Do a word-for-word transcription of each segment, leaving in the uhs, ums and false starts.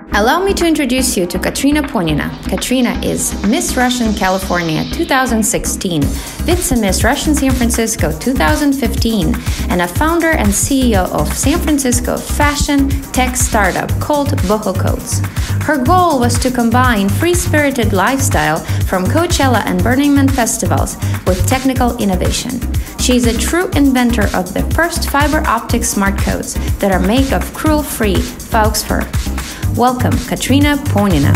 Allow me to introduce you to Katrina Ponina. Katrina is Miss Russian California two thousand sixteen, Vice-Miss Russian San Francisco two thousand fifteen, and a founder and C E O of San Francisco fashion tech startup called Boho Coats. Her goal was to combine free-spirited lifestyle from Coachella and Burning Man festivals with technical innovation. She is a true inventor of the first fiber optic smart coats that are made of cruel-free fox fur. Welcome, Katrina Ponina.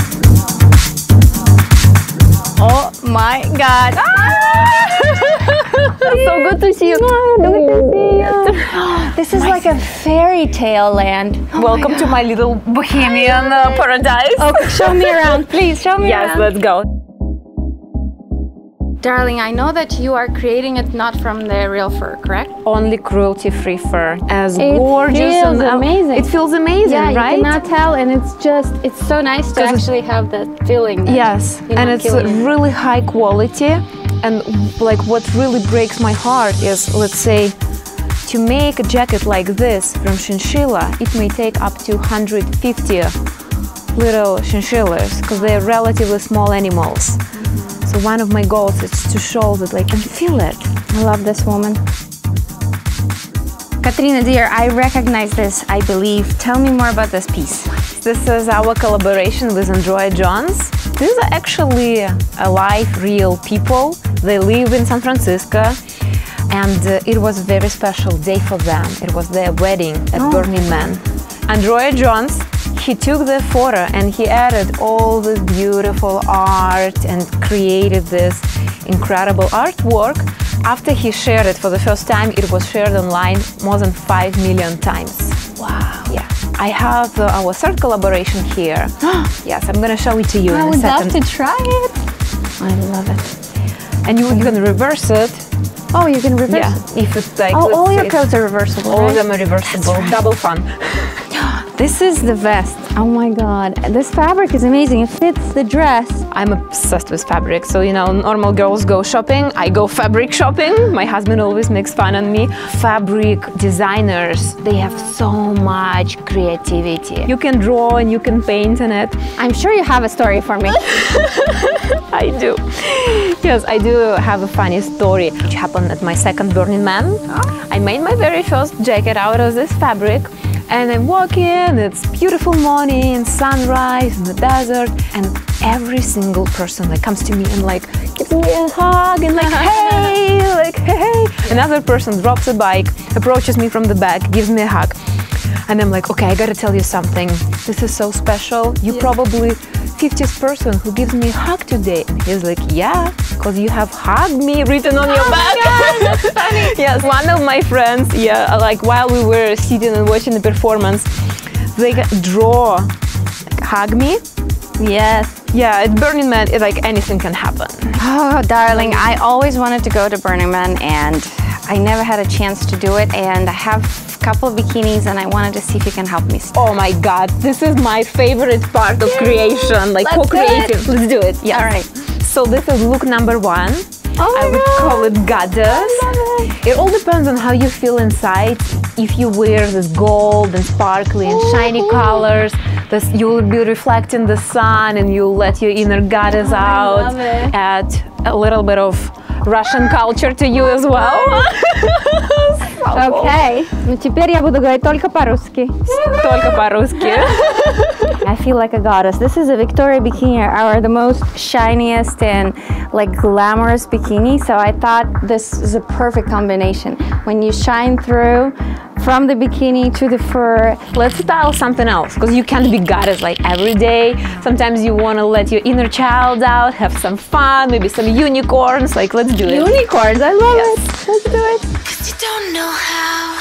Oh my God! Ah! So good to see you. Good to see you. This is my like a fairy tale land. Oh Welcome my to my little bohemian uh, paradise. Okay, show me around, please. Show me yes, around. Yes, let's go. Darling, I know that you are creating it not from the real fur, correct? Only cruelty-free fur. As it gorgeous feels and amazing. It feels amazing, yeah, right? You cannot tell, and it's just, it's so nice to actually have that feeling. That yes, and it's really high quality. And like what really breaks my heart is, let's say, to make a jacket like this from chinchilla, it may take up to one hundred fifty little chinchillas because they're relatively small animals. So one of my goals is to show that I can feel it. I love this woman. Katrina, dear, I recognize this, I believe. Tell me more about this piece. This is our collaboration with Andrea Jones. These are actually alive, real people. They live in San Francisco, and uh, it was a very special day for them. It was their wedding at oh. Burning Man. Andrea Jones, he took the photo and he added all this beautiful art and created this incredible artwork. After he shared it for the first time, it was shared online more than five million times. Wow. Yeah. I have uh, our third collaboration here. Yes, I'm going to show it to you I in a would second. love to try it. I love it. And you can reverse it. Oh, you can reverse yeah, it? if it's like... Oh, all your coats are reversible, All right? of them are reversible. Right. Double fun. This is the vest. Oh my God. This fabric is amazing. It fits the dress. I'm obsessed with fabric. So, you know, normal girls go shopping. I go fabric shopping. My husband always makes fun of me. Fabric designers, they have so much creativity. You can draw and you can paint on it. I'm sure you have a story for me. I do. Yes, I do have a funny story which happened at my second Burning Man. Oh. I made my very first jacket out of this fabric. And I'm walking, it's beautiful morning, sunrise in the desert, and every single person that comes to me and like gives me a hug and like, hey, like, hey. Another person drops a bike, approaches me from the back, gives me a hug. And I'm like, okay, I gotta tell you something. This is so special. You yeah. probably fiftieth person who gives me a hug today. And he's like, yeah, because you have hugged me written on oh your back. God, that's funny. Yes, one of my friends, yeah, like while we were sitting and watching the performance, they draw, like, hug me. Yes. Yeah, at Burning Man, it, like anything can happen. Oh, darling, I always wanted to go to Burning Man and I never had a chance to do it, and I have a couple of bikinis and I wanted to see if you can help me. Oh my God, this is my favorite part of creation, like co-creative. Let's do it. Yes. All right. So this is look number one. Oh I would God. call it goddess. I love it. It all depends on how you feel inside. If you wear this gold and sparkly and shiny Ooh. colors, this, you will be reflecting the sun and you'll let your inner goddess oh, out. I love it. Add a little bit of Russian culture to you as well. Okay, ну теперь я буду говорить только по-русски. Только по-русски. I feel like a goddess. This is a Victoria bikini, our the most shiniest and like glamorous bikini. So I thought this is a perfect combination. When you shine through from the bikini to the fur. Let's style something else, because you can't be goddess like every day. Sometimes you want to let your inner child out, have some fun, maybe some unicorns. Like, let's do it. Unicorns, I love yes. it. Let's do it. Cause you don't know how.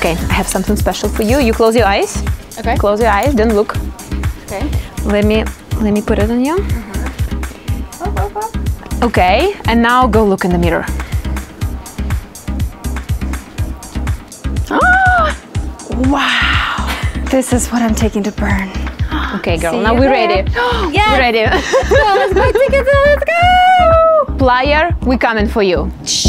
Okay, I have something special for you. You close your eyes. Okay. Close your eyes, don't look. Okay. Let me let me put it on you. Mm-hmm. Up, up, up. Okay, and now go look in the mirror. Ah! Wow. This is what I'm taking to burn. Okay, girl, See now you we're there. ready. Yes. We're ready. So let's buy tickets and let's go! Plier, we're coming for you.